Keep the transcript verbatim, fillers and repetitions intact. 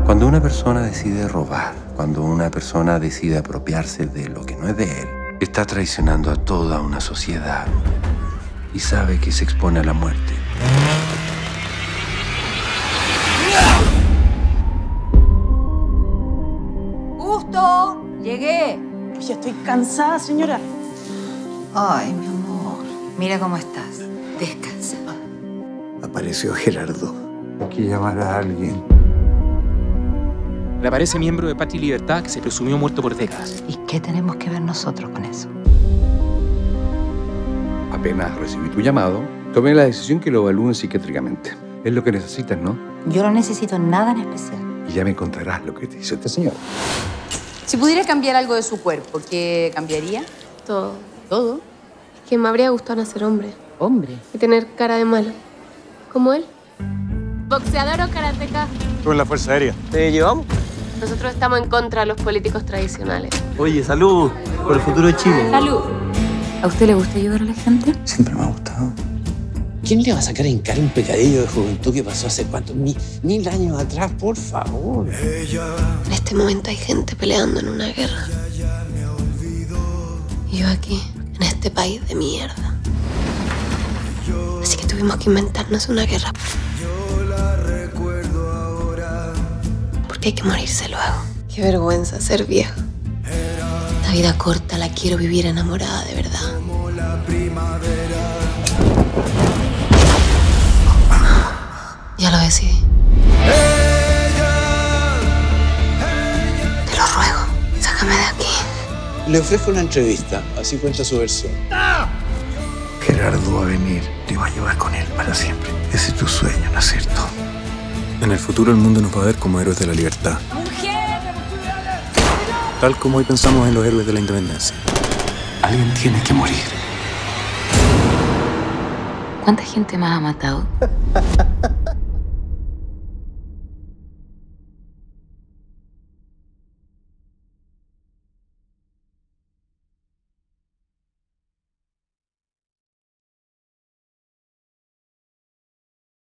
Cuando una persona decide robar, cuando una persona decide apropiarse de lo que no es de él, está traicionando a toda una sociedad y sabe que se expone a la muerte. ¡Gusto! ¡Llegué! Ya estoy cansada, señora. Ay, mi amor. Mira cómo estás. Descansa. Apareció Gerardo. Hay que llamar a alguien. Reaparece miembro de Patria y Libertad que se presumió muerto por décadas. ¿Y qué tenemos que ver nosotros con eso? Apenas recibí tu llamado, tomé la decisión que lo evalúen psiquiátricamente. Es lo que necesitas, ¿no? Yo no necesito nada en especial. Y ya me encontrarás lo que te dice este señor. Si pudiera cambiar algo de su cuerpo, ¿qué cambiaría? Todo. ¿Todo? Es que me habría gustado nacer hombre. Hombre. Y tener cara de malo. Como él. ¿Boxeador o karateca? Tú en la Fuerza Aérea. ¿Te llevamos? Nosotros estamos en contra de los políticos tradicionales. Oye, salud por el futuro de Chile. ¡Salud! ¿A usted le gusta ayudar a la gente? Siempre me ha gustado. ¿Quién le va a sacar en cara un pecadillo de juventud que pasó hace cuántos mil, mil años atrás? Por favor. En este momento hay gente peleando en una guerra. Y yo aquí, en este país de mierda. Así que tuvimos que inventarnos una guerra. Porque hay que morirse luego. Qué vergüenza ser vieja. La vida corta la quiero vivir enamorada de verdad. Ya lo decidí. Te lo ruego, sácame de aquí. Le ofrezco una entrevista, así cuenta su versión. Gerardo va a venir. Te va a llevar con él para siempre. Ese es tu sueño, ¿no es cierto? En el futuro el mundo nos va a ver como héroes de la libertad. Tal como hoy pensamos en los héroes de la independencia. Alguien tiene que morir. ¿Cuánta gente más ha matado?